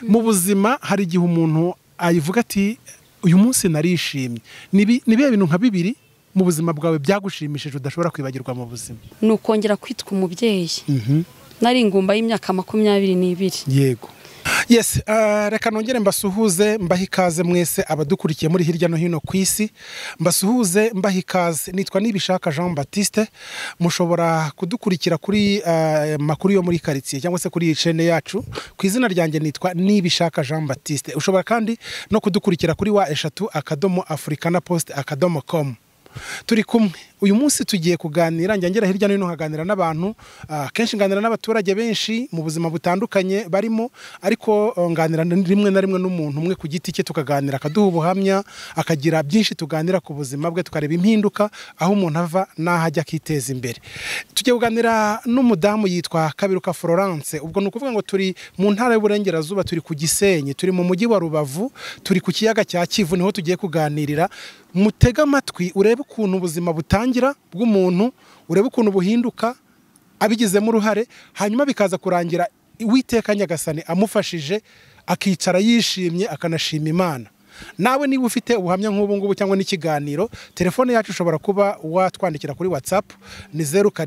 mu buzima hari igihe umuntu ayivuga ati uyu munsi narishimye nibiye bintu nka bibiri mu buzima bwawe byagushimishije udashobora kwibagirwa mu buzima? Nukongera kwitwa umubyeyi. Nari ingumba y'imyaka 22. Yego. Yes, reka nongere mbasuhuze mbaha ikaze mwese abadukurikiye muri hirya no hino ku isi. Mbasuhuze mbaha ikaze. Nitwa Nibishaka Jean Baptiste. Mushobora kudukurikira kuri makuru yo muri quartier cyangwa se kuri iyi chaîne yacu. Ku izina ryanjye nitwa Nibishaka Jean Baptiste. Ushobora kandi no kudukurikira kuri wa@africanapost.com. Turi kumwe uyu munsi tugiye kuganira ngera hirya no hino haganira n'abantu kenshi nganira n'abaturage benshi mu buzima butandukanye barimo, ariko nganira rimwe na rimwe n'umuntu umwe ku giti cye tukaganira akaduha ubuhamya akagira byinshi tuganira ku buzima bwe tukareba impinduka aho umuntu ava n'ahajya akiteza imbere. Tugiye kuganira n'umudamu yitwa Kabiruka Florence. Ubwo nukuvuga ngo turi mu ntara y'Uburengerazuba, turi ku Gisenyi, turi mu mujyi wa Rubavu, turi ku kiyaga cya Kivu, niho tugiye kuganirira. Mutega amatwi urebe ukuntu ubuzima butangira bw'umuntu, urebe ukuntu buhinduka abigizemo uruhare, hanyuma bikaza kurangira Uwiteka Nyagasani amufashije akicara yishimye akanashima Imana. Nawe niba ufite ubuhamya nk'ubu ngubu cyangwa n'ikiganiro, telefone yacu ushobora kuba watwandikira kuri WhatsApp ni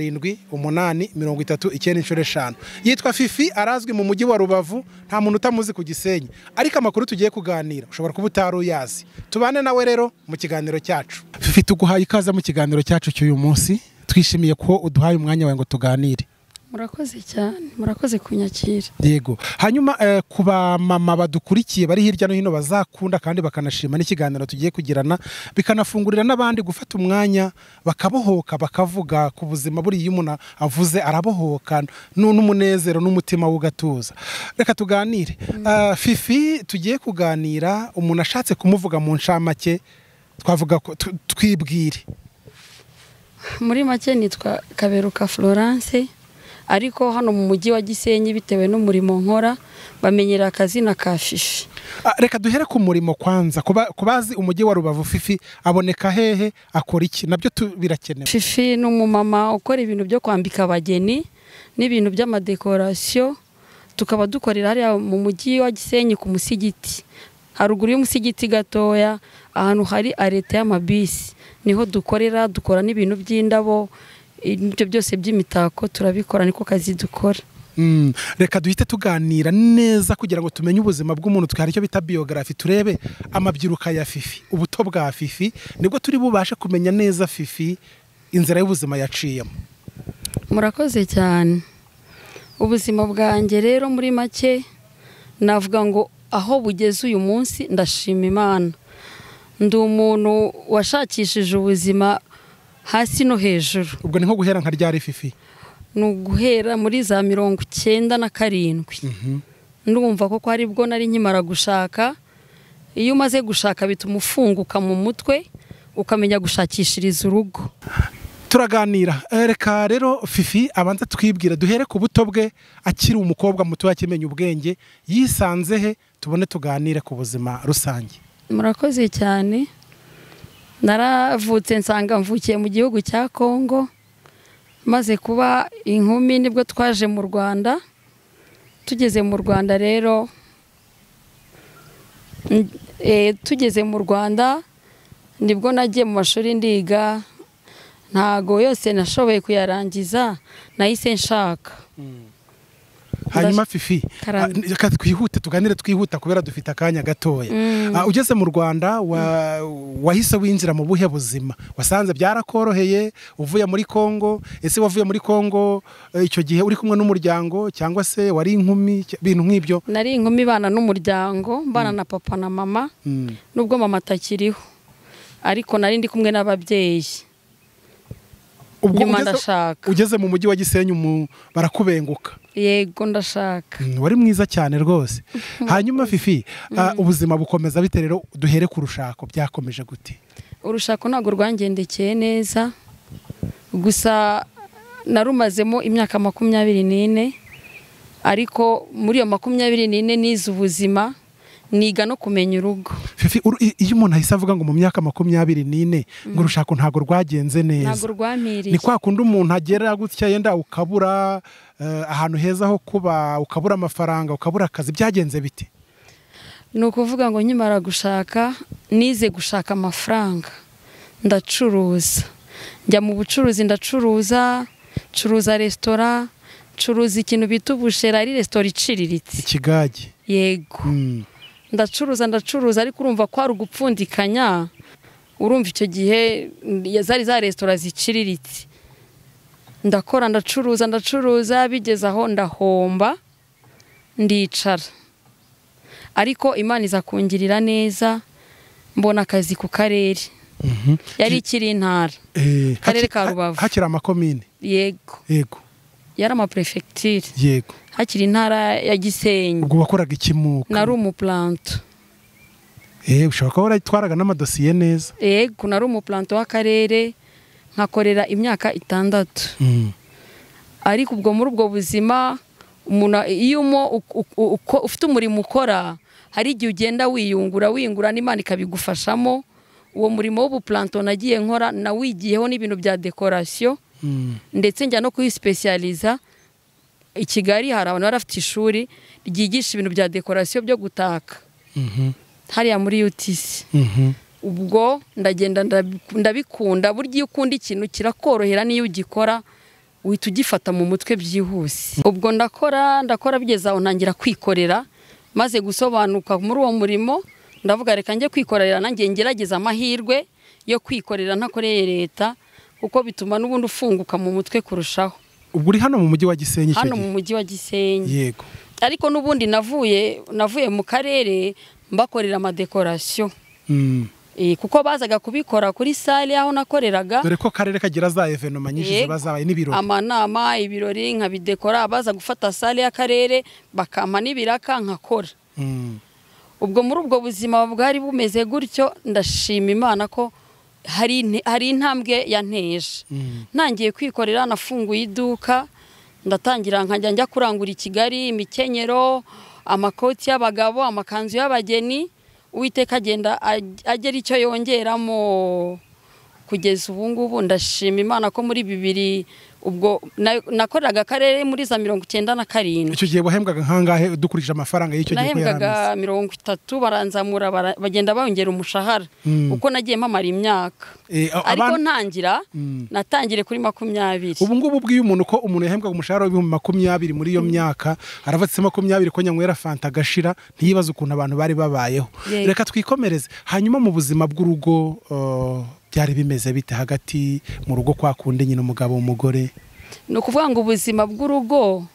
0788303995. Yitwa Fifi, arazwi mu mujyi wa Rubavu, nta muntu utamuzi ku Gisenyi, ariko amakuru tugiye kuganira ushobora kuba utaruyazi. Tubane nawe rero mu kiganiro cyacu. Fifi, tuguhaye ikaze mu kiganiro cyacu cy'uyu munsi. Twishimiye ko uduhaye umwanya wawe ngo tuganire. Murakoze cyane, murakoze kunyakira. Yego. Hanyuma kuba mama badukurikiye bari hirya no hino bazakunda kandi bakanashima n'ikiganiro tugiye kugirana, bikanafungurira n'abandi gufata umwanya bakabohoka bakavuga ku buzima buri iyo umuntu avuze arabohoka n'umunezero n'umutima w'ugatuza. Reka tuganire. Fifi, tugiye kuganira, umuntu ashatse kumuvuga mu ncamake twavuga ko twibwire. Muri make nitwa Kaberuka Florence, ariko hano mu mujyi wa Gisenyi bitewe n'umurimo nkora bamenyera akazina ka Fifi. Reka duhere ku murimo kwanza. Kubazi umujyi wa Rubavu, Fifi aboneka hehe, akora iki? Nabyo birakenewe. Fifi ni umumama ukora ibintu byo kwambika abageni n'ibintu by'amadekorasiyo, tukaba dukorera hariya mu mujyi wa Gisenyi ku musigiti, haruguru y'umusigiti gatoya ahantu hari arete y'amabisi, niho dukorera. Dukora n'ibintu by'indabo, ibyo byose by'imitako turabikora, niko kazi dukora. Reka duhite tuganira neza kugira ngo tumenye ubuzima bw'umuntu. Twari cyo bita biography, turebe amabyiruka ya Fifi, ubuto bwa Fifi, nibwo turi bubashe kumenya neza Fifi inzira y'ubuzima yaciyemo. Murakoze cyane. Ubuzima bwanjye rero muri make navuga ngo aho bugeze uyu munsi ndashima Imana. Ndi umuntu washakishije ubuzima hasi no hejuru. Ubwo ni nko guhera nka ryari Fifi? Nuguhera muri za 97. Ndumva ko ari bwo nari nkimara gushaka. Iyo umaze gushaka bituma ufunguka mu mutwe ukamenya gushakishiriza urugo. Turaganira. Reka rero Fifi abanza twibwira, duhere ku buto bwe akiri umukobwa muto yakimenya ubwenge, yisanze he, tubone tuganire ku buzima rusange. Murakoze cyane. Naravutse nsanga mvukiye mu gihugu cya Kongo, maze kuba inkumi nibwo twaje mu Rwanda. Tugeze mu Rwanda rero nibwo nagiye mu mashuri ndiga, ntago yose nashoboye kuyarangiza, nahise nshaka. Hanyuma Fifi, twihute tuganire twihuta kubera dufite akanya gatoya. Ugeze mu Rwanda wahise winjira mu buhe buzima? Wasanze byarakoroheye uvuye muri Kongo? Ese wavuye muri Kongo icyo gihe uri kumwe n'umuryango cyangwa se wari inkumi, bintu nk'ibyo? Nari inkumi bana n'umuryango, bana na papa na mama, nubwo mama atakiriho, ariko nari ndi kumwe n'ababyeyi. Ugeze mu mujyi wa Gisenyi barakubenguka? Yego, ndashaka. Wari mwiza cyane rwose. Hanyuma Fifi, ubuzima bukomeza bite rero? Duhere ku rushako, byakomeje gute? Urushako ntago rwangendekeye neza, gusa narumazemo imyaka 24, ariko muri iyo 24 nize ubuzima, niga no kumenya urugo. Fifi, iyo umuntu ahise avuga ngo mu myaka 24 ngo urushako ntago rwagenze neza, ntago rwamiriye, ni kwa kundi umuntu agera gutya yenda ukabura ahantu heza ho kuba, ukabura amafaranga, ukabura akazi, byagenze biti? ni ukuvuga ngo nkimara gushaka nize gushaka amafaranga ndacuruza, njya mu bucuruzi ndacuruza, curuza resitora, curuza ikintu bita ubushera, ari resitora iciriritse, ikigage. yego. ndacuruza ariko urumva ko ari ugupfundikanya, urumva icyo gihe zari za resitora ziciriritse, ndakora ndacuruza bigeze aho ndahomba ndicara, ariko Imana iza kungirira neza mbona akazi ku karere, yari ikiri intara, karere ka Rubavu, hakiri amakomine, yego yari amaprefecture, yego hakiri intara ya Gisenyi. ubwo wakoraga ikimuka? nari umuplanto. ushobora kuba waratwaraga n'amadosiye neza? yego nari umuplanto w'akarere, nkakorera imyaka 6. ariko ubwo muri ubwo buzima umuntu iyo ufite umurimo ukora, hari igihe ugenda wiyungura n'Imana ikabigufashamo. uwo murimo w'ubuplanto nagiye nkora nawigiyeho n'ibintu bya decoration, ndetse njya no kuyispecializa. I Kigali hari abantu barafite ishuri ryigisha ibintu bya decoration byo gutaka, hariya muri UTC. ubwo ndagenda ndabikunda. burya iyo ukunda ikintu kirakorohera n'iyo ugikora uhita ugifata mu mutwe byihuse. ubwo ndakora bigeze aho ntangira kwikorera, maze gusobanuka muri uwo murimo ndavuga reka njye kwikorera, nanjye ngerageza amahirwe yo kwikorera ntakoreye leta, kuko bituma n'ubundi ufunguka mu mutwe kurushaho. ubwo uri hano mu mujyi wa Gisenyi? hano mu mujyi wa Gisenyi, yego. ariko n'ubundi navuye mu karere mbakorera amadekorasiyo, kuko bazaga kubikora kuri sale aho nakoreraga, dore ko karere kagira za evenoma nyinshi ziba zabaye n'ibirori, amanama, ibirori nkabidekora. baza gufata sale y'akarere bakampa n'ibiraka nkakora. ubwo muri ubwo buzima bwari bumeze gutyo, ndashima Imana ko hari intambwe yanteje. ntangiye kwikorera, nafunguye iduka, ndatangira nkajya njya kurangura i Kigali imikenyero, amakoti y'abagabo, amakanzu y'abageni. Uwiteka agenda agera icyo yongeramo, kugeza ubu ngubu ndashima Imana ko muri 2000 ubwo nakoreraga akarere muri za 97. icyo gihe wahembwaga nkangahe dukurije amafaranga y'icyo gihe? nahembwaga 30, baranzamura bagenda bayongera umushahara uko nagiye mpamara imyaka. ariko natangire kuri 20. ubu ngubu bwiye umuntu ko umuntu yahembwaga umushahara w'ibihumbi 20 muri iyo myaka, aravatse 20 ko nyanywera fanta gashira, ntiyibaza ukuntu abantu bari babayeho. reka twikomereze. hanyuma mu buzima bw'urugo byari bimeze bite hagati mu rugo kwa kundi nyine umugabo umugore? ni ukuvuga ngo ubuzima bw'urugo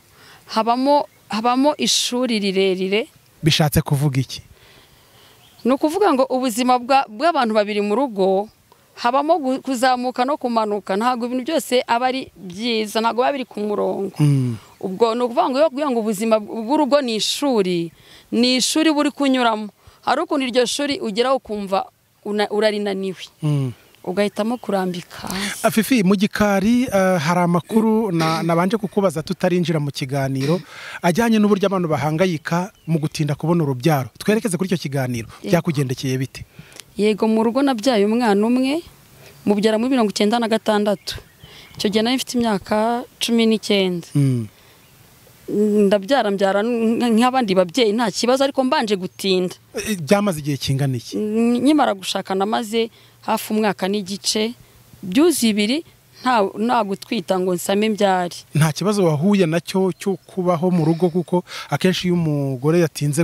habamo ishuri rirerire. bishatse kuvuga iki? ni ukuvuga ngo ubuzima bw'abantu babiri mu rugo habamo kuzamuka no kumanuka, ntabwo ibintu byose aba ari byiza, ntabwo biba biri ku murongo. ubwo ni ukuvuga ngo ubuzima bw'urugo ni ishuri buri kunyuramo. hari ukuntu iryo shuri ugeraho ukumva urarinaniwe, ugahitamo kurambika. Fifi, mu gikari hari amakuru nabanje kukubaza tutarinjira mu kiganiro ajyanye n'uburyo abantu bahangayika mu gutinda kubona urubyaro. twerekeze kuri icyo kiganiro. byakugendekeye bite? yego, mu rugo nabyaye umwana umwe, mubyara muri 1996. icyo gihe nari mfite imyaka 19. ndabyara nk'abandi babyeyi nta kibazo, ariko mbanje gutinda. byamaze igihe kingana iki? nkimara gushaka namaze hafi umwaka n'igice, byuzuye 2 nta gutwita ngo nsame mbyari. nta kibazo wahuye nacyo cyo kubaho mu rugo? kuko akenshi iyo umugore yatinze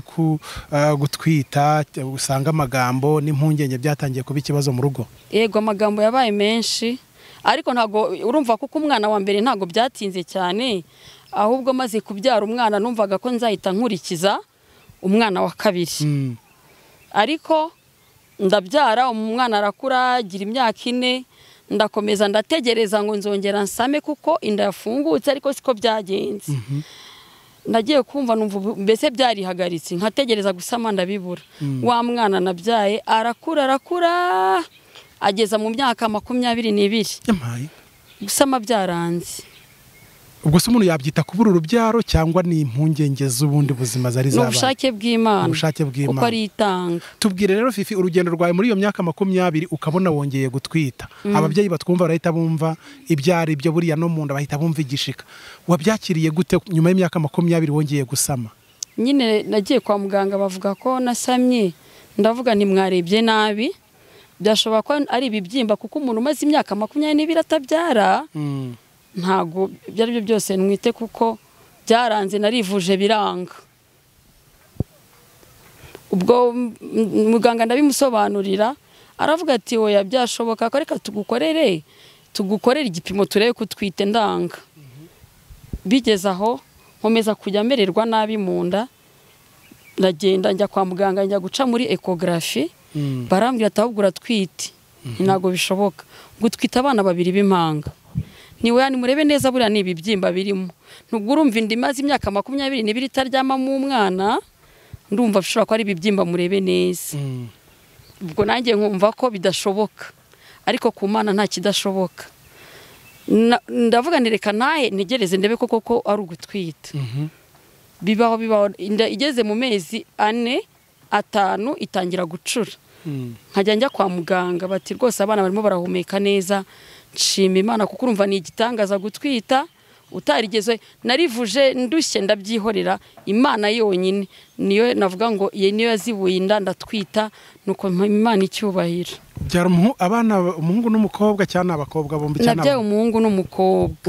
gutwita usanga amagambo n'impungenge byatangiye kuba ikibazo mu rugo. yego, amagambo yabaye menshi, ariko ntago urumva kuko umwana wa mbere ntago byatinze cyane, ahubwo maze kubyara umwana numvaga ko nzahita nkurikiza umwana wa kabiri. ariko ndabyara umwana arakura, agira imyaka 4, ndakomeza ndategereza ngo nzongera nsame kuko inda yafungutse, ariko siko byagenze. nagiye kumva numva mbese byarihagaritse, nkategereza gusama ndabibura. wa mwana nabyaye arakura ageza mu myaka 22. gusama byaranze. ubwo se umuntu yabyita kubura urubyaro cyangwa ni impungenge z'ubundi buzima zari zabaye? Ubushake bw'Imana uko ari itanga. Tubwire rero Fifi, urugendo rwawe muri iyo myaka 20 ukabona wongeye gutwita. ababyeyi batwumva barahita bumva ibyari byo, buriya no mu nda bahita bumva igishika. wabyakiriye gute nyuma y'imyaka 20 wongeye gusama? nyine nagiye kwa muganga bavuga ko nasamye, ndavuga ntimwarebye nabi, byashobora ko ari ibibyimba kuko umuntu umaze imyaka 22 atabyara ntago ibyo ari byo byose nwite kuko byaranze narivuje biranga. Ubwo muganga ndabimusobanurira aravuga ati oya byashoboka ko reka tugukorere igipimo turebe ko twite ndanga. Bigeze aho nkomeza kujya mererwa nabi mu nda, ndagenda njya kwa muganga njya guca muri ecography, barambwira ati ahubwo uratwite. Ntago bishoboka gutwita abana 2 b'impanga, niwe yani murebe neza buriya ni ibibyimba birimo. Nubwo urumva indi maze imyaka 22 itaryama mu mwana, ndumva bishobora ko ari ibibyimba murebe neza. Ubwo nanjye nkumva ko bidashoboka, ariko ku Mana nta kidashoboka. Ndavuga nireka nahe negereze ndebe koko ari ugutwita. Bibaho inda igeze mu mezi 4 5 itangira gucura. Nkajya njya kwa muganga bati rwose abana barimo barahumeka neza, nshima Imana kuko urumva ni igitangaza gutwita utarigeze. Narivuje ndushye ndabyihorera, Imana yonyine niyo navuga ngo ye niyo yazibuye inda ndatwita, nuko Imana icyubahira. Byara abana umuhungu n'umukobwa cyane abakobwa bombi cyane. Nabyaye umuhungu n'umukobwa.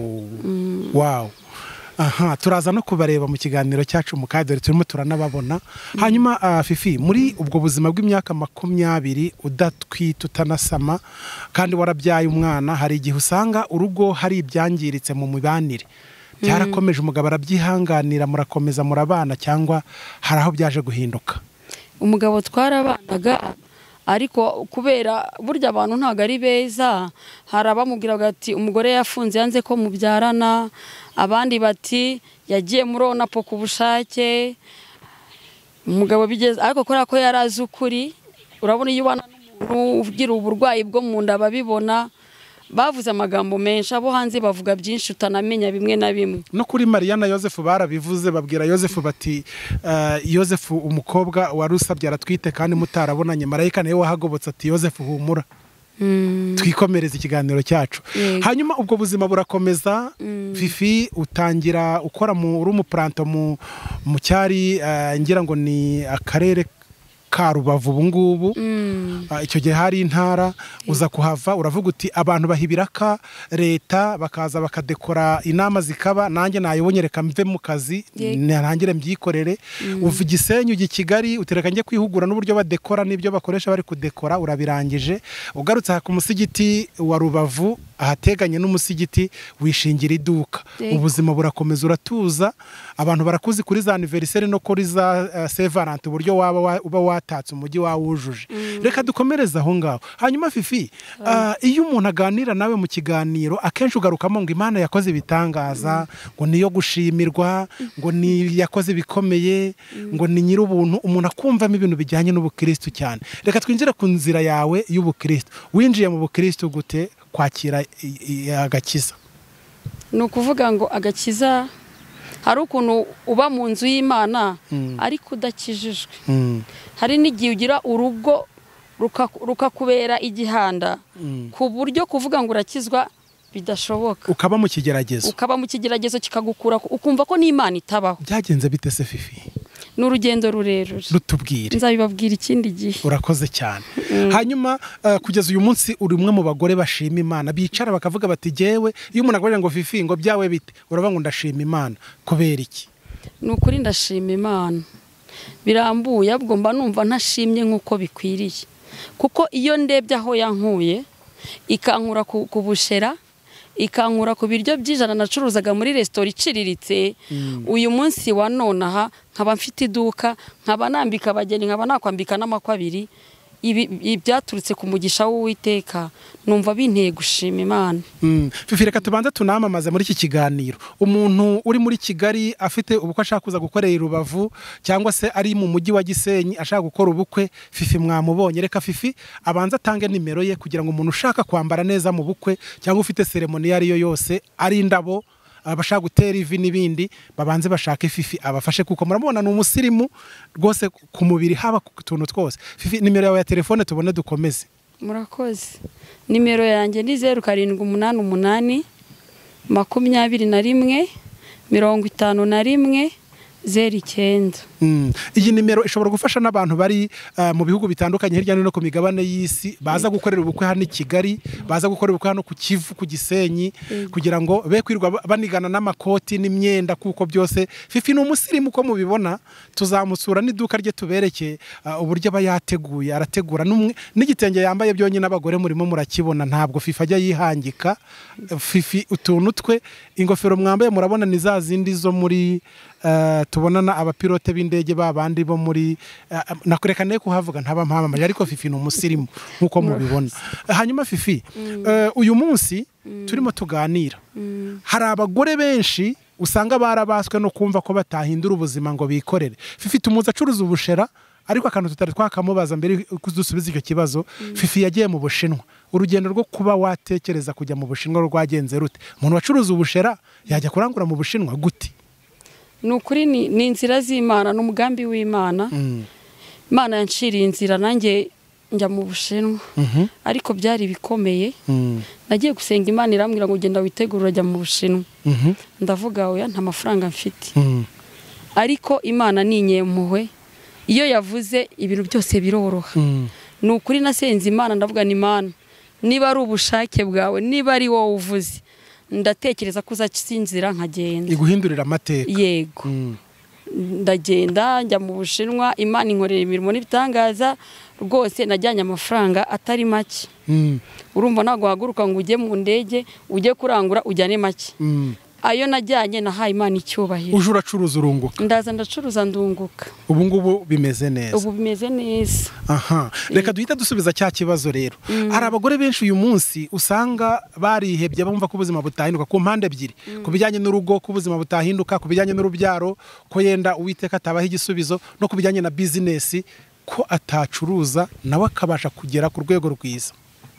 Wow. Aha, turaza no kubareba mu kiganiro cyacu mu kadore turimo turanababona. Hanyuma Fifi, muri ubwo buzima bw'imyaka 20 udatwita utanasama kandi warabyaye umwana, hari igihe usanga urugo hari ibyangiritse mu mibanire. Byarakomeje umugabo arabyihanganira, murakomeza murabana cyangwa hari aho byaje guhinduka? Umugabo twarabanaga, ariko kubera burya abantu ntago ari beza, hari abamubwiraga ati umugore yafunze yanze ko mubyarana, abandi bati yagiye murona po ku bushake. Umugabo bigeze ariko ko yarazi ukuri. Urabona iyo ubana n'umuntu ugira uburwayi bwo mu nda babibona, bavuze amagambo menshi, abo hanze bavuga byinshi utanamenya bimwe na bimwe. No kuri Mariya na Yosefu barabivuze, babwira Yosefu bati Yosefu umukobwa wari usabye aratwite kandi mutarabonanye, marayika nawe wahagobotse ati Yosefu humura. Twikomereza ikiganiro cyacu. Hanyuma ubwo buzima burakomeza. Fifi utangira ukora uri umuplanto mu cyari ngira ngo ni akarere ka Rubavu ubu ngubu. Icyo gihe hari intara, uza kuhava uravuga uti abantu bahibiraka leta bakaza bakadekora inama zikaba, nanjye nayibonye reka mve mu kazi narangire mbyikorere. Uva Gisenyi ujya Kigali utereka njye kwihugura n'uburyo badekora n'ibyo bakoresha bari kudekora, urabirangije ugarutse ku musigiti wa Rubavu ahateganye n'umusigiti wishingira iduka. Ubuzima burakomeza uratuza, abantu barakuzi kuri za anniversaire no kuri za Saint Valentin uburyo uba watatse umujyi wawujuje. Reka dukomereza aho ngaho. Hanyuma Fifi, iyo umuntu aganira nawe mu kiganiro akenshi ugarukamo ngo Imana yakoze ibitangaza, ngo niyo gushimirwa, ngo ni yakoze bikomeye, ngo ni nyir'ubuntu. Umuntu akumvamo ibintu bijyanye n'ubukristo cyane. Reka twinjire ku nzira yawe y'ubukristo. Winjiye mu bukristo gute kwakira agakiza? Ni ukuvuga ngo agakiza hari ukuntu uba mu nzu y'Imana ariko udakijijwe. Hari n'igihe ugira urugo rukakubera igihanda ku buryo kuvuga ngo urakizwa bidashoboka. Ukaba mu kigeragezo kikagukura ukumva ko n'Imana itabaho. Byagenze bite se Fifi? N'urugendo rurerure. Rutubwire. Nzabibabwira ikindi gihe. Urakoze cyane. Hanyuma kugeza uyu munsi uri umwe mu bagore bashima Imana, bicara bakavuga bati jewe iyo umuntu agorera ngo Fifi ngo byawe bite, uravuga ngo ndashima Imana. Kubera iki? Nukuri ndashima Imana birambuye, ahubwo mba numva ntashimye nk'uko bikwiriye, kuko iyo ndebye aho yankuye ikankura ku bushera, ikankura ku biryo by'ijana nacuruzaga muri restaurant iciriritse, uyu munsi wa nonaha nkaba mfite iduka, nkaba nambika abageni, nkaba nakwambika n'amakwa 2. Ibi byaturutse ku mugisha w'Uwiteka, numva binteye gushima Imana. Fifi, reka tubanza tunamamaze muri iki kiganiro. Umuntu uri muri Kigali afite ubukwe ashaka kuza gukorera i Rubavu cyangwa se ari mu mujyi wa Gisenyi ashaka gukora ubukwe, Fifi mwamubonye. Reka Fifi abanza atange nimero ye kugira ngo umuntu ushaka kwambara neza mu bukwe cyangwa ufite ceremony ariyo yose, ari indabo, abashaka gutera ivi n'ibindi, babanze bashake Fifi abafashe, kuko murabona ni umusirimu rwose ku mubiri haba ku tuntu twose. Fifi, nimero yawe ya telefone tubone dukomeze. Murakoze. Nimero yanjye ni 0788 21 51 09. Iyi nimero ishobora gufasha n'abantu bari mu bihugu bitandukanye hirya no hino ku migabane y'isi baza gukorera ubukwe hano i Kigali, baza gukorera ubukwe hano ku Kivu, ku Gisenyi, kugira ngo be kwirwa banigana n'amakoti n'imyenda, kuko byose Fifi ni umusirimu uko mubibona. Tuzamusura n'iduka rye tubereke uburyo aba yateguye, arategura n'igitenge yambaye byonyine abagore murimo murakibona, ntabwo Fifi ajya yihangika. Fifi utuntu twe, ingofero mwambaye murabona ni za zindi zo muri tubonana abapilote b'indege babandi bo muri nakurekane kuhavuga ntaba mpamamaje, ariko Fifi ni umusirimu nkuko mubibona. Hanyuma Fifi, uyu munsi turimo tuganira, hari abagore benshi usanga barabaswe no kumva ko batahindura ubuzima ngo bikorere. Fifi tumuza acuruza ubushera, ariko akantu tutari twakamubaza mbere kudusubiza icyo kibazo, Fifi yagiye mu Bushinwa. Urugendo rwo kuba watekereza kujya mu Bushinwa rwagenze rute? Umuntu wacuruza ubushera yajya kurangura mu Bushinwa gute? Nukuri ni inzira z'Imana n'umugambi w'Imana. Imana yanshiriye inzira nanjye njya mu Bushinwa, ariko byari bikomeye. Nagiye gusenga Imana irambwira ngo genda witegura urajya mu Bushinwa. Ndavuga oya, nta mafaranga mfite. Ariko Imana ni inyempuhwe, iyo yavuze ibintu byose biroroha. Nukuri nasenze Imana, ndavuga ni Imana, niba ari ubushake bwawe, niba ari wowe uvuze, ndatekereza ko uzacinzira nkagenda iguhindurira amateka. Yego. Ndagenda njya mu Bushinwa, Imana inkorera imirimo n'ibitangaza rwose. Najyanye amafaranga atari make. Urumva ntabwo haguruka ngo ujye mu ndege ujye kurangura ujyane make. Ayo najyanye nahaye Imana icyubahiro. Uje uracuruza urunguka? Ndaza ndacuruza ndunguka. Ubu ngubu bimeze neza? Ubu bimeze neza. Aha, reka duhita dusubiza cya kibazo rero. Hari abagore benshi uyu munsi usanga barihebye, bumva ko ubuzima butahinduka ku mpande ebyiri, ku bijyanye n'urugo, ku buzima butahinduka, ku bijyanye n'urubyaro, ko yenda Uwiteka atabaho igisubizo, no ku bijyanye na bizinesi, ko atacuruza nawe akabasha kugera ku rwego rwiza.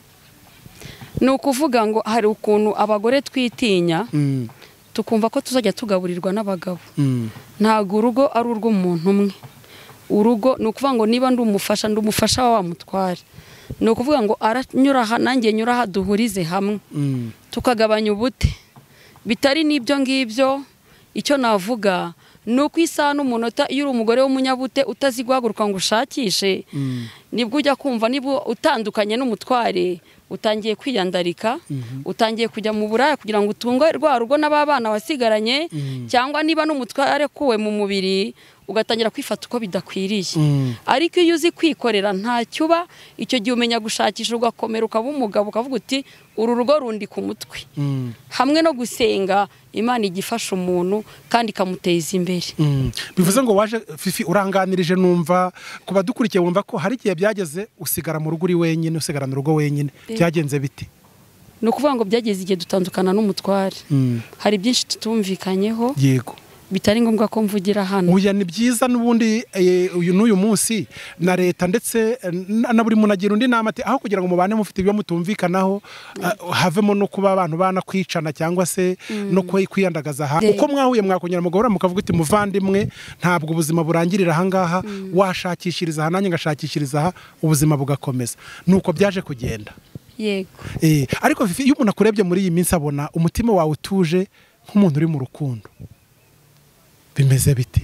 Ni ukuvuga ngo hari ukuntu abagore twitinya, tukumva ko tuzajya tugaburirwa n'abagabo. Ntabwo urugo ari urw'umuntu umwe. Urugo ni ukuvuga ngo niba ndi umufasha wa mutware, ni ukuvuga ngo aranyura aha nanjye nyura aha, duhurize hamwe tukagabanya ubute. Bitari n'ibyo ngibyo, icyo navuga ni uko isaha n'umunota iyo uri umugore w'umunyabute utazi guhaguruka ngo ushakishe, nibwo ujya kumva niba utandukanye n'umutware, utangiye kwiyandarika, utangiye kujya mu buraya kugira ngo utunge rwa rugo n'abana wasigaranye, cyangwa niba n'umutware kuwe mu mubiri ugatangira kwifata uko bidakwiriye. Ariko iyo uzi kwikorera ntacyo uba, icyo gihe umenya gushakisha, ugakomera, ukaba umugabo, ukavuga uti uru rugo rundi ku mutwe. Hamwe no gusenga, Imana igifasha umuntu kandi ikamuteza imbere. Bivuze ngo waje Fifi uranganirije, numva kuba dukurikiye wumva ko hari igihe byageze usigara mu rugo uri wenyine, usigarana urugo wenyine. Byagenze biti? Ni ukuvuga ngo byageze igihe dutandukana n'umutware. Hari byinshi tutumvikanyeho. Yego. Bitari ngombwa ko mvugira hano. Uya ni byiza n'ubundi uyu n'uyu munsi na leta ndetse na buri muntu agira undi nama ati aho kugira ngo mubane mufite ibyo mutumvikanaho, havemo no kuba abantu bana kwicana cyangwa se no kwiyandagaza aha. Uko mwahuye mwakongera mugahura mukavuga uti muvandimwe, ntabwo ubuzima burangirira aha ngaha, washakishiriza aha nanjye ngashakishiriza aha, ubuzima bugakomeza. Nuko byaje kugenda. Yego. Ariko Fifi, iyo umuntu akurebye muri iyi minsi abona umutima wawe utuje nk'umuntu uri mu rukundo, bimeze biti?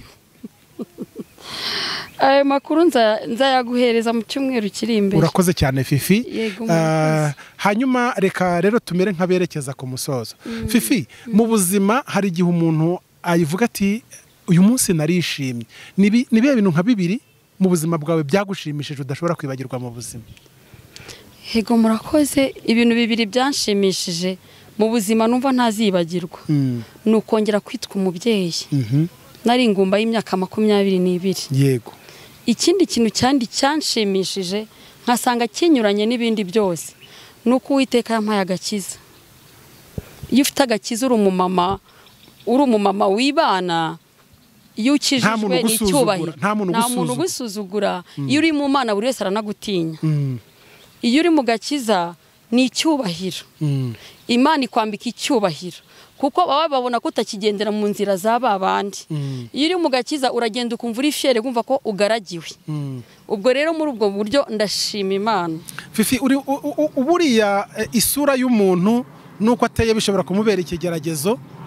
Ayo makuru nzayaguhereza mu cyumweru kiri imbere. Urakoze cyane Fifi. Hanyuma reka rero tumere nk'aberekeza ku musozo. Fifi, mu buzima hari igihe umuntu ayivuga ati uyu munsi narishimye. Ni bihe bintu nka bibiri mu buzima bwawe byagushimishije udashobora kwibagirwa mu buzima? Hego murakoze. Ibintu bibiri byanshimishije mu buzima numva ntazibagirwa, ni ukongera kwitwa umubyeyi. Nari ingumba y'imyaka 22. Yego. Ikindi kintu cyandi cyanshimishije nkasanga kinyuranye n'ibindi byose, nuko Uwiteka yampaye agakiza. Iyo ufite agakiza uri umumama wibana, iyo ukijijwe n'icyubahiro, nta muntu ugusuzugura. Iyo uri mu Mana buri wese aranagutinya. Iyo uri mu gakiza ni icyubahiro. Imana ikwambika icyubahiro, kuko baba babona ko utakigendera mu nzira z'aba bandi. Iyo uri mu gakiza uragenda ukumva uri fiere, kumva ko ugaragiwe. Ubwo rero muri ubwo buryo ndashima Imana. Fifi, uburiya isura y'umuntu nuko ateye bishobora kumubera ikigeragezo,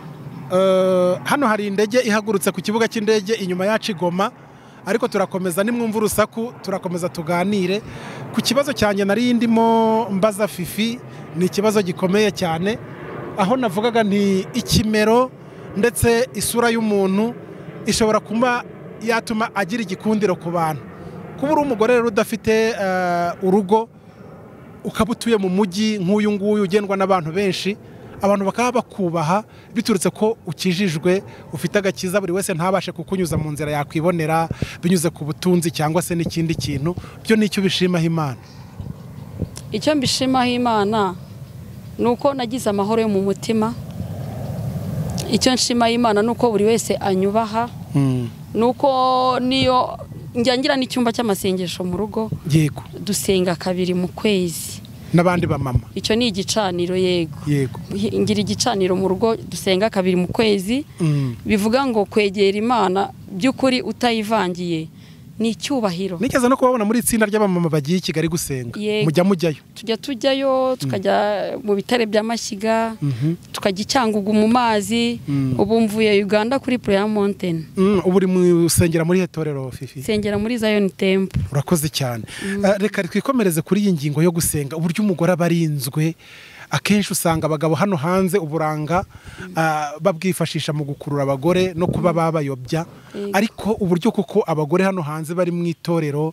hano hari indege ihagurutse ku kibuga cy'indege inyuma yacu Goma, ariko turakomeza nimwumva urusaku turakomeza tuganire ku kibazo cyanjye nari ndimo mbaza Fifi. Ni ikibazo gikomeye cyane, aho navugaga nti ikimero ndetse isura y'umuntu ishobora kuba yatuma agira igikundiro ku bantu. Kuba uri umugore rero udafite urugo, ukaba utuye mu mujyi nk'uyu nguyu ugendwa n'abantu benshi, abantu bakaba bakubaha biturutse ko ukijijwe, ufite agakiza, buri wese ntabashe kukunyuza mu nzira yakwibonera binyuze ku butunzi cyangwa se n'ikindi kintu. Byo nicyo bishimaho Imana. Icyo mbishimaho Imana ni uko nagize amahoro yo mu mutima. Icyo nshimaho Imana ni uko buri wese anyubaha, ni uko niyo njyangira n'icyumba cy'amasengesho mu rugo, yego, dusenga 2 mu kwezi n'abandi ba mama. Icyo ni igicaniro, yego. Ngira igicaniro mu rugo, dusenga 2 mu kwezi. Bivuga ngo kwegera Imana by'ukuri utayivangiye ni icyubahiro. Nigeze no kubabona muri itsinda ry'abamama bagiye i Kigali gusenga. Mujya mujyayo? Tujyayo, tukajya mu bitare by'amashyiga, tukajya Cyangugu mu mazi. Ubu mvuye Uganda kuri Prayer Mountain. Ubu uri mu sengera muri Hetorero Fifi? Sengera muri Zion Temple. Urakoze cyane. Reka twikomereze kuri iyi ngingo yo gusenga, uburyo umugore abarinzwe. Akenshi usanga abagabo hano hanze uburanga babwifashisha mu gukurura abagore no kuba babayobya, ariko uburyo kuko abagore hano hanze bari mu itorero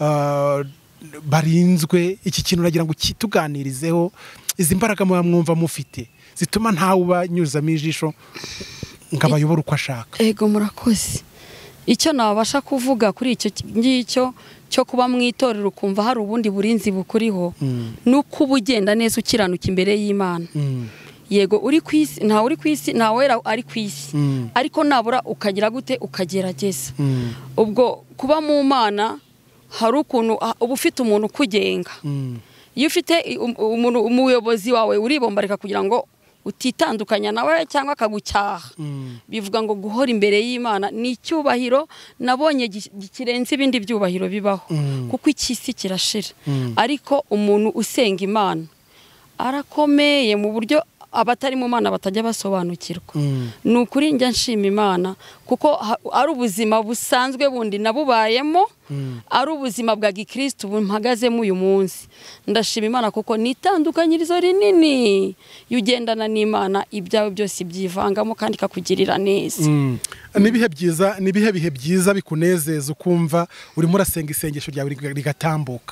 barinzwe, iki kintu nagira ngo tuganirizeho. Izi mbaraga mwumva mufite zituma ntawe ubanyuzamo ijisho ngo abayobore uko ashaka. Ego, murakoze. Icyo nabasha kuvuga kuri icyo ngicyo cyo kuba mu itorero ukumva hari ubundi burinzi bukuriho, nuko ubugenda neza ukiranuka imbere y'Imana. Yego, uri ku isi, ntawe uri ku isi, ntawe ari ku isi, ariko nabura ukagira gute, ukagerageza. Ubwo kuba mu Mana hari ukuntu uba ufite umuntu ukugenga. Iyo ufite umuyobozi wawe uribombarika kugira ngo utitandukanya nawe cyangwa akagucyaha. Bivuga ngo guhora imbere y'Imana ni icyubahiro nabonye kirenze ibindi byubahiro bibaho, kuko ikisi kirashira, ariko umuntu usenga Imana arakomeye mu buryo abatari mu Mana batajya basobanukirwa. Ni ukuri njya nshima Imana kuko ari ubuzima busanzwe bundi nabubayemo, ari ubuzima bwa gikristo bumpagazemo uyu munsi. Ndashima Imana kuko nitandukanyirizo rinini yugendana n'Imana, ibyawe byose byivangamo kandi kakugirira neza. Nibihe byiza, nibihe bihe byiza bikunezeza ukumva urimo urasenga isengesho ryawe rigatambuka?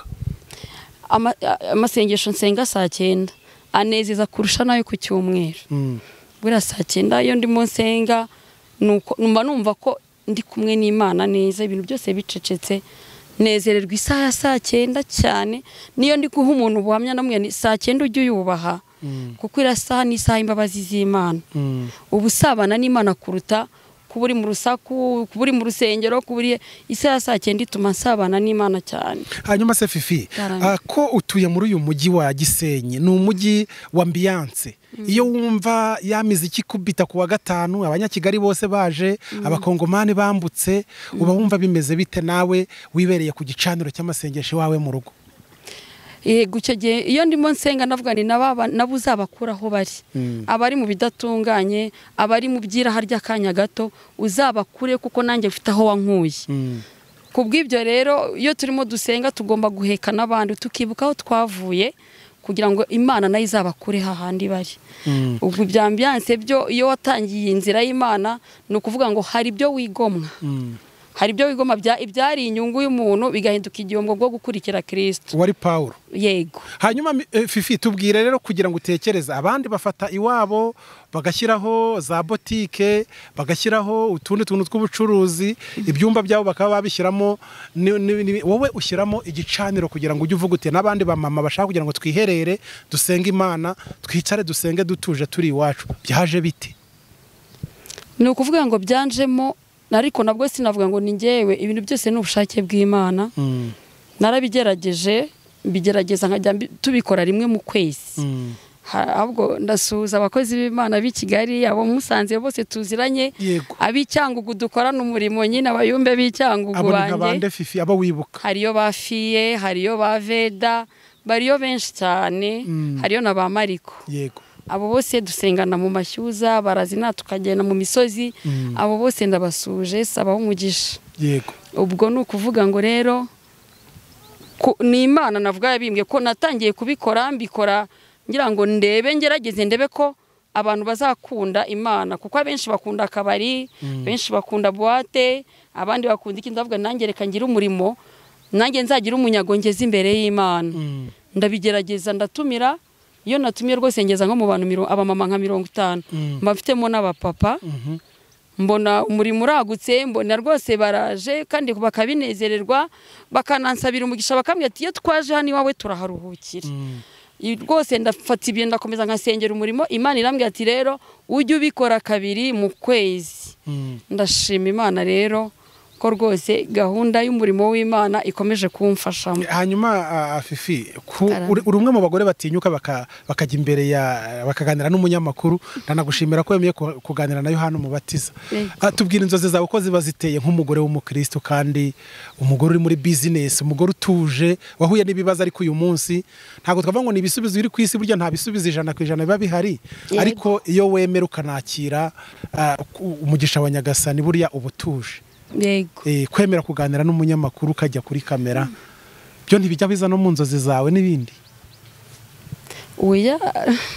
Amasengesho nsenga 9:00 anezeza kurusha nayo ku cyumweru. Bura 9:00 iyo ndimo nsenga numva numva ko ndi kumwe n'Imana neza, ibintu byose bicecetse, nezererwa isaha ya 9:00 cyane. Niyo ndi guha umuntu buhamya namwe ni 9:00 ujye uyubaha, kuko irasaha ni isaha imbabazi z'Imana. Ubusabana n'Imana kuruta kuburi mu rusaku, kuburi mu rusengero, kuburi isaha 9:00 ituma nsabana n'Imana cyane. Hanyuma se Fifi, ko utuye muri uyu mujyi wa Gisenyi, ni umujyi wa ambiance. Iyo wumva ya miziki kubita ku wa gatanu, abanyakigali bose baje, abakongomani bambutse, uba wumva bimeze bite nawe wibereye ku gicaniro cy'amasengesho wawe mu rugo? Yego, icyo gihe iyo ndimo nsenga navuga ni nabuzabakuraho bari, abari mu bidatunganye, abari mu byira harya kanya gato, uzabakure kuko nanjye mfite aho wankuye. Kubw'ibyo rero iyo turimo dusenga tugomba guheka n'abandi, tukibuka aho twavuye kugira ngo Imana nayo izabakure hahandi bari. Ubwo byambiyanse byo iyo watangiye inzira y'Imana ni ukuvuga ngo hari ibyo wigomwa. Hari ibyo wigoma ibyari inyungu y'umuntu bigahinduka igihombo bwo gukurikira Kristo. Wari Paulo. Yego. Hanyuma Fifi, tubwire rero kugira ngo utekereze, abandi bafata iwabo bagashyiraho za botike, bagashyiraho utundi tuntu tw'ubucuruzi, ibyumba byabo bakaba babishyiramo, wowe ushyiramo igicaniro kugira ngo ujye uvuga uti n'abandi ba mama bashaka kugira ngo twiherere dusenge Imana, twicare dusenge dutuje turi iwacu. Byaje biti? Ni ukuvuga ngo byanjemo, ariko nabwo sinavuga ngo ni njyewe, ibintu byose ni ubushake bw'Imana. Narabigerageje, bigerageza nkajya tubikora rimwe mu kwezi. Ahubwo ndasuhuza abakozi b'Imana b'i Kigali, abo Musanze bose tuziranye, ab'Icyangugu dukorana umurimo nyine, abayumbe b'Icyangugu banjye. Abo ni Fifi aba wibuka? Hariyo bafiye, hariyo ba Veda, bariyo benshi cyane, hariyo na ba Mariko. Yego. abo bose dusengana mu mashyuza barazina tukagenda mu misozi abo bose ndabasuje sabaho umugisha yego ubwo ni ukuvuga ngo rero ni Imana navuga yabimbye ko natangiye kubikora mbikora ngira ngo ngerageze ndebe ko abantu bazakunda Imana kuko abenshi bakunda akabari benshi bakunda boîte abandi bakunda iki ndavuga nanjye reka ngira umurimo nanjye nzagira umunyago ngeze imbere y'Imana ndabigerageza ndatumira iyo natumye rwose ngeza nko mu bantu abamama nka 50 mbafitemo n'abapapa mbona umurimo uragutse mbona rwose baraje kandi bakabinezererwa bakanansabira umugisha bakambwira ati iyo twaje hano iwawe turaharuhukira rwose ndafata ibyo ndakomeza nkasengera umurimo Imana irambwira ati rero ujye ubikora 2 mu kwezi ndashima Imana rero ko rwose gahunda y'umurimo w'Imana ikomeje kumfashamo. Hanyuma Fifi uri umwe mu bagore batinyuka bakajya imbere bakaganira n'umunyamakuru ndanagushimira ko yemeye kuganira nayo hano mu Batiza. Tubwira inzozi zawe ko ziba ziteye nk'umugore w'umukristo kandi umugore uri muri business umugore utuje wahuye n'ibibazo ariko uyu munsi ntago twavuga ngo ni ibisubizo biri ku isi burya nta bisubizo 100% biba bihari ariko iyo wemera ukanakira umugisha wa Nyagasani burya ubutuje. Yego. Kwemera kuganira n'umunyamakuru kajya kuri kamera byo ntibijya biza no mu nzozi zawe n'ibindi. Oya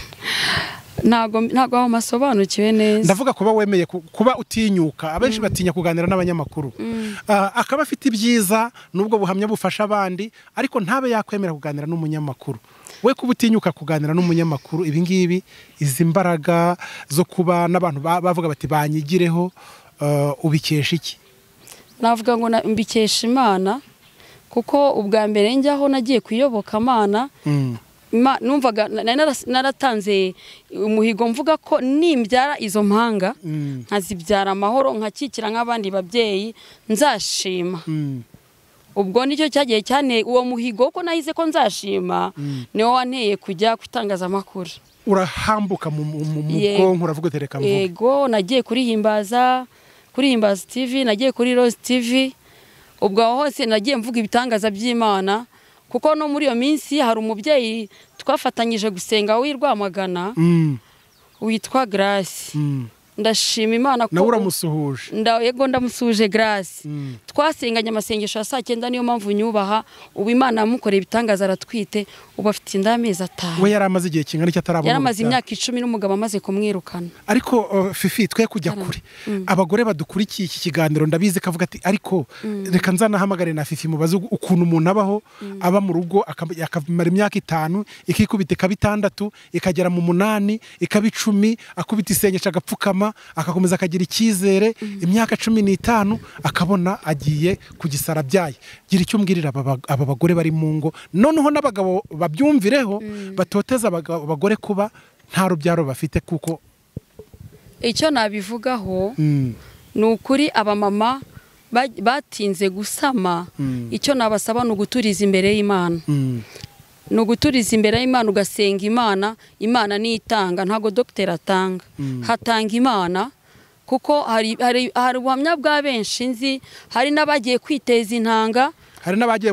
ntago amasobanukiwe neza. Ndavuga kuba wemeye kuba utinyuka abenshi batinya kuganira n'abanyamakuru akaba afite ibyiza nubwo buhamya bufasha abandi ariko ntabe yakwemera kuganira n'umunyamakuru. We kuba utinyuka kuganira n'umunyamakuru ibingibi izi mbaraga zo kuba n'abantu bavuga bati banyigireho ubikesha iki? Navuga ngo mbikesha Imana kuko ubwa mbere njyaho nagiye kuyoboka Imana numvaga naratanze umuhigo mvuga ko nimbyara izo mpanga nkazibyara amahoro nkakikira nk'abandi babyeyi nzashima. Ubwo nicyo cyagiye cyane uwo muhigo ko nahize ko nzashima niwo wanteye kujya kutangaza amakuru. Urahambuka mu bwonko uravuga tereka mvuga. Yego nagiye kuri Himbaza TV nagiye kuri Rose TV ubwo hose nagiye mvuga ibitangaza by'Imana kuko no muri iyo minsi hari umubyeyi twafatanyije gusenga w'Irwamagana witwa Grace ndashima Imana ko nawe uramusuhuje. Yego ndamusuhuje Grace twasenganye amasengesho ya 9 niyo mpamvu nyubaha ubu Imana yamukoreye ibitangaza aratwite ubu afite inda y'amezi 5. We yaramaze igihe kingana icyo atarabona. Yaramaze imyaka 10 n'umugabo amaze kumwirukana. Ariko Fifi twe kujya kuri abagore badukurikiye iki kiganiro ndabizi kavuga ati ariko reka nzanahamagare na Fifi mubaze ukuntu umuntu abaho aba mu rugo akamara imyaka 5 ikikubite ka 6 ikagera mu 8 ikaba 10 akubita isengesho agapfukama akakomeza akagira icyizere imyaka 15 akabona agiye kugisara byaye. Gira icyo mbwirira aba bagore bari mu ngo noneho n'abagabo babyumvireho batoteza abagore kuba nta rubyaro bafite kuko icyo nabivugaho ni ukuri abamama batinze gusama icyo nabasaba ni uguturiza imbere y'Imana. Ni uguturiza imbere y'Imana ugasenga Imana nitanga ntago dogiteri atanga hatanga Imana kuko hari ubuhamya bwa benshi nzi hari n'abagiye kwiteza intanga hari n'abagiye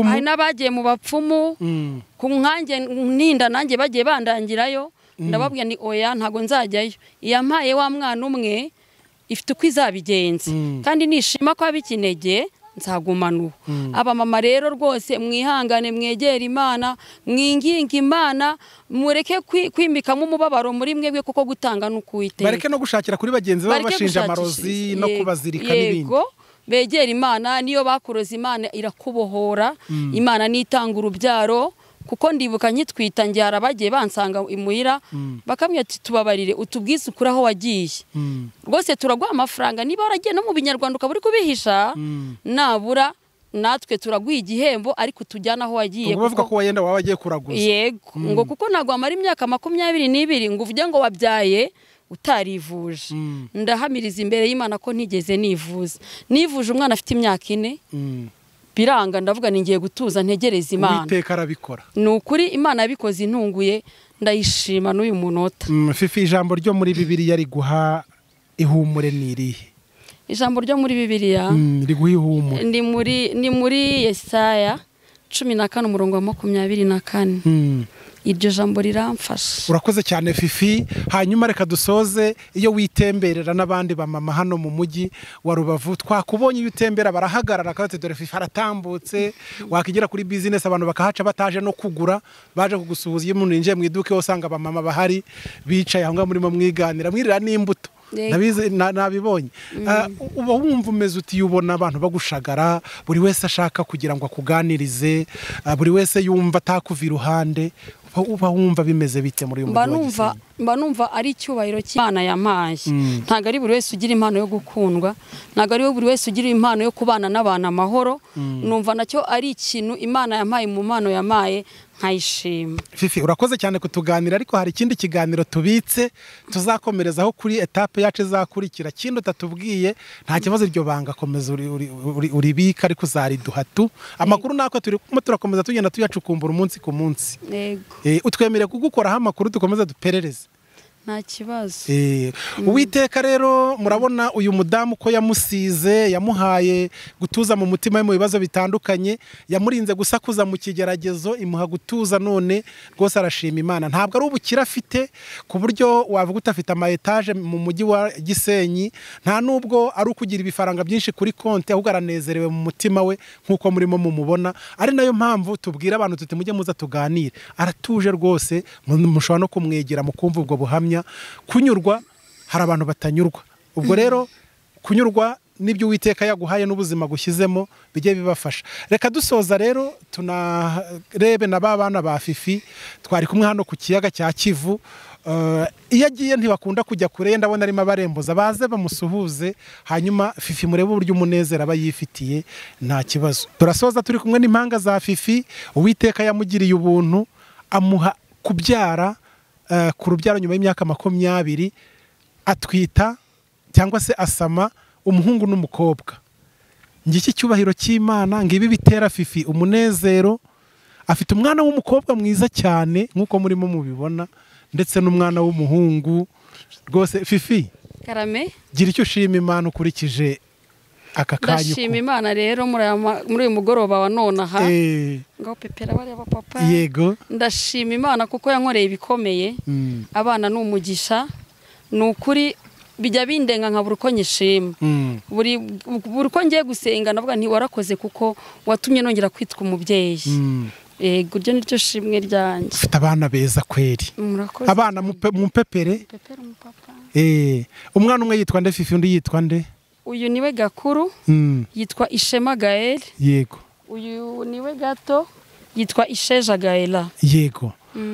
mu bapfumu ku nkange ninda nanjye bagiye bandangirayo ndababwira ni oya ntago nzajyayo iyampaye wa mwana umwe ifite uko izabigenza kandi nishima ko abikinege nzagumana. Abamama rero rwose mwihangane mwegera Imana mwinginga Imana mureke kwimikamo umubabaro muri mwebwe kuko gutanga n'ukuwiteka. Bareke no gushakira kuri bagenzi babo bashinja amarozi no kubazirika n'ibindi. Yego begera Imana niyo bakuroza Imana irakubohora. Imana nitanga urubyaro kuko ndibuka nkitwita ngiye arabagiye bansanga imuhira bakamye ati tubabarire utubwize ukuri aho wagiye rwose turaguha amafaranga niba waragiye no mu binyarwanda ukaburi kubihisha nabura natwe turaguha igihembo ariko tujyana aho wagiye kuko bavuga ko wayenda wabagiye kuraguza. Yego ngo kuko ntago amara imyaka 22 ngo uvuge ngo wabyaye utarivuje. Ndahamiriza imbere y'Imana ko ntigeze nivuje umwana afite imyaka 4 biranga ndavuga ningiye gutuza ntegereza Imana. Uwiteka arabikora. Ni ukuri Imana yabikoze intunguye ndayishima n'uyu munota. Fifi ijambo ryo muri Bibiliya riguha ihumure nirihe? Ijambo ryo muri Bibiliya riguha ihumure ni muri Yesaya 14 umurongo wa 24. Iryo jambo riramfasha. Urakoze cyane Fifi. Hanyuma reka dusoze, iyo witemberera n'abandi bamama hano mu mujyi wa Rubavu, twakubonye iyo utembera barahagarara kandi dore Fifi aratambutse, wakigera kuri business abantu bakahaca bataje no kugura, baje kugusuhuza. Iyo umuntu yinjiye mu iduka usanga abamama bahari bicaye aho ngaho murimo mwiganira mwirira n'imbuto. Nabize nabibonye. Uba wumva umeze uti ubona abantu bagushagara, buri wese ashaka kugira ngo akuganirize, buri wese yumva atakuva iruhande, uba wumva bimeze bite muri uyu mujyi wa Gisenyi? Mba numva ari icyubahiro cy'Imana yampaye. Ntago ari buri wese ugira impano yo gukundwa, ntago ari buri wese ugira impano yo kubana n'abantu amahoro. Numva nacyo ari ikintu Imana yampaye mu mpano yampaye, nkayishima. Fifi, urakoze cyane kutuganira, ariko hari ikindi kiganiro tubitse tuzakomerezaho kuri etape yacu izakurikira. Kindi utatubwiye nta kibazo, iryo banga komeza uribika, ariko uzariduha tu. Amakuru nako turakomeza tugenda tuyacukumbura umunsi ku munsi. Utwemereye kugukoraho amakuru dukomeza duperereze. Nta kibazo. Uwiteka rero murabona uyu mudamu ko yamusize, yamuhaye gutuza mu mutima we mu bibazo bitandukanye, yamurinze gusakuza mu kigeragezo, imuha gutuza. None rwose arashima Imana. Ntabwo ari ubukira afite ku buryo wavuga utafite ama etage mu mujyi wa Gisenyi, nta nubwo ari ukugira ibifaranga byinshi kuri konti, ahubwo aranezerewe mu mutima we nk'uko murimo mumubona. Ari nayo mpamvu tubwira abantu tuti mujye muza tuganire. Aratuje rwose, mushobora no kumwegera mukumva ubwo buhamya. Kunyurwa hari abantu batanyurwa, ubwo rero kunyurwa n'ibyo Uwiteka yaguhaye n'ubuzima gushyizemo bijye bibafasha. Reka dusoza rero tunarebe na babana ba Fifi twari kumwe hano ku kiyaga cya Kivu. Iyo agiye ntibakunda kujya kure, ndabona arimo abarembuza, baze bamusuhuze, hanyuma Fifi murebe uburyo umunezero aba yifitiye. Nta kibazo. Turasoza turi kumwe n'impanga za Fifi. Uwiteka yamugiriye ubuntu, amuha kubyara ku rubyaro nyuma y'imyaka 20, atwita cyangwa se asama umuhungu n'umukobwa. Ngiki cyubahiro cy'Imana, ngibi bitera Fifi umunezero. Afite umwana w'umukobwa mwiza cyane nk'uko murimo mubibona, ndetse n'umwana w'umuhungu. Rwose Fifi, Karame, gira icyo ushima Imana ukurikije aka kanya. Ndashima Imana rero muri uyu mugoroba wa nonaha. Ngaho pepera bareba papa. Yego. Ndashima Imana kuko yankoreye ibikomeye. Abana n'umugisha. Nukuri bijya bindenga nkabura uko nyishima. Buri uko ngiye gusenga navuga nti warakoze kuko watumye nongera kwitwa umubyeyi. Guryo niryo shimwe ryanjye. Ufite abana beza kweri. Murakoze. Abana mupepere. Pepera umupapa. Umwana umwe yitwa nde Fifi, undi yitwa nde? Uyu niwe gakuru, yitwa Ishema Gael. Yego. Uyu niwe gato, yitwa Isheja Gaela. Yego.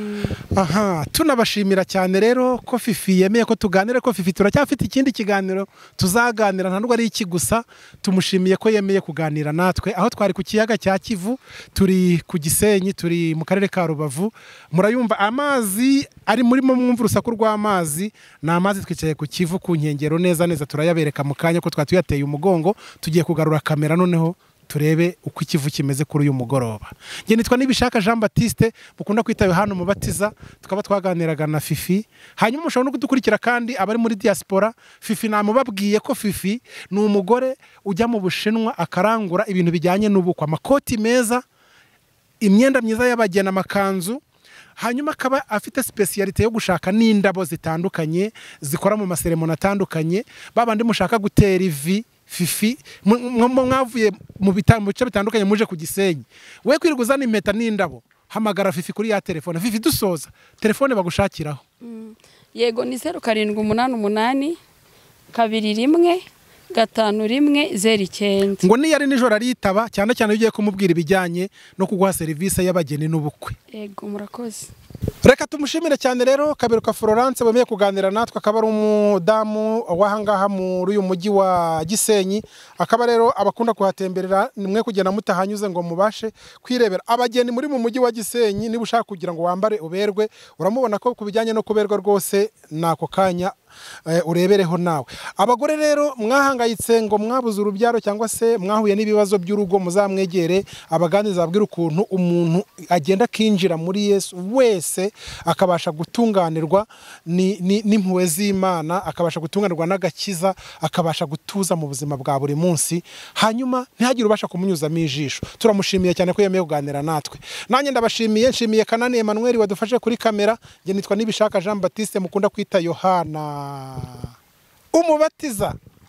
Aha, tunabashimira cyane rero ko Fifi yemeye ko tuganire, ko Fifi turacyafite ikindi kiganiro tuzaganira, nta nubwo ari iki gusa. Tumushimiye ko yemeye kuganira natwe. Aho twari ku kiyaga cya Kivu, turi ku Gisenyi, turi mu karere ka Rubavu. Murayumva amazi ari murimo mwumva urusaku rw'amazi, ni amazi twicaye ku Kivu ku nkengero neza neza, turayabereka mu kanya ko twatuyateye umugongo. Tugiye kugarura kamera noneho turebe uko Ikivu kimeze kuri uyu mugoroba. Nge nitwa Nibishaka Jean Baptiste, mukunda kwita Yohana Umubatiza. Tukaba twaganiraga na Fifi. Hanyuma mushobora no kudukurikira kandi abari muri diaspora. Fifi namubabwiye ko Fifi ni umugore ujya mu Bushinwa akarangura ibintu bijyanye n'ubukwa, amakoti meza, imyenda myiza y'abageni, amakanzu. Hanyuma akaba afite specialite yo gushaka n'indabo zitandukanye zikora mu maseremoni atandukanye. Babandi mushaka gutera ivi Fifi mwavuye mu bice bitandukanye muje ku Gisenyi, we kwiriguzana impeta n'indabo, hamagara Fifi kuri ya telefone. Fifi, dusoza telefone bagushakiraho. Yego, ni 0788 21 5109. Ngo niyo ari nijoro aritaba, cyane cyane ugiye kumubwira ibijyanye no kuguha serivisi y'abageni n'ubukwe. Yego, murakoze. Reka tumushimire cyane rero Kaberuka Florence wemeye kuganira natwe, akaba ari umudamu wahangaha muri uyu mujyi wa Gisenyi. Akaba rero abakunda kuhatemberera, nimwe kugenda mutahanyuze ngo mubashe kwirebera abageni muri mu mujyi wa Gisenyi. Niba ushaka kugira ngo wambare uberwe, uramubona ko kubijyanye no kuberwa rwose nako kanya urebereho nawe. Abagore rero mwahangayitse ngo mwabuze urubyaro cyangwa se mwahuye n'ibibazo by'urugo, muzamwegere abaganiriza ababwira ukuntu umuntu agenda akinjira muri Yesu wese akabasha gutunganirwa n'impuhwe z'Imana, akabasha gutunganirwa n'agakiza, akabasha gutuza mu buzima bwa buri munsi, hanyuma ntihagire ubasha kumunyuzamo ijisho. Turamushimiye cyane ko yemeye kuganira natwe. Nanjye ndabashimiye, nshimiye Kanani Emmanuel wadufashe kuri kamera. Njye nitwa Nibishaka Jean Baptiste mukunda kwita Yohana Umubatiza.